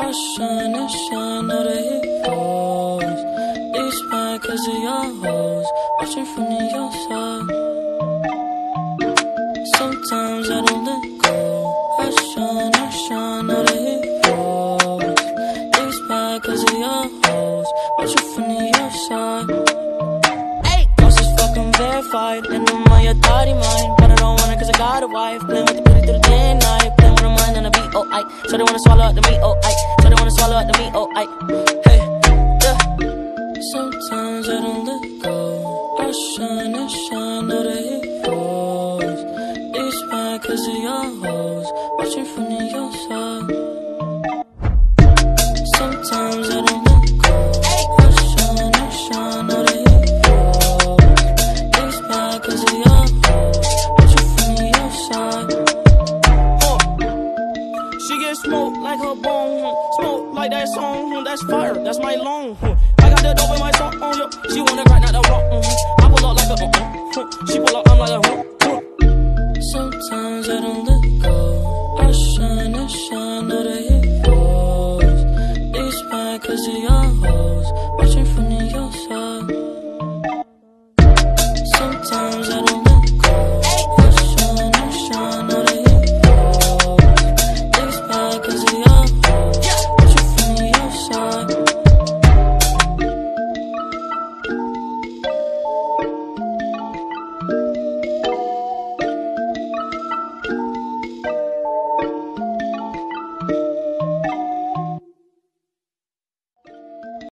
shine and shine, know that he falls. It's mad cause of your hoes, watching from the outside. Sometimes I don't let go. I shine, know that he falls. It's mad cause of your hoes, watching from the outside. Hey, boss is fucking verified, and I'm on your thotty mind. But I don't want it cause I got a wife. Playing with the booty through the day and night. Playing with the mind and the beat, oh I. So they wanna swallow up the meat, oh I. So they wanna swallow up the meat, oh I. Hey, yeah. Sometimes I don't let go. I shine and shine, know that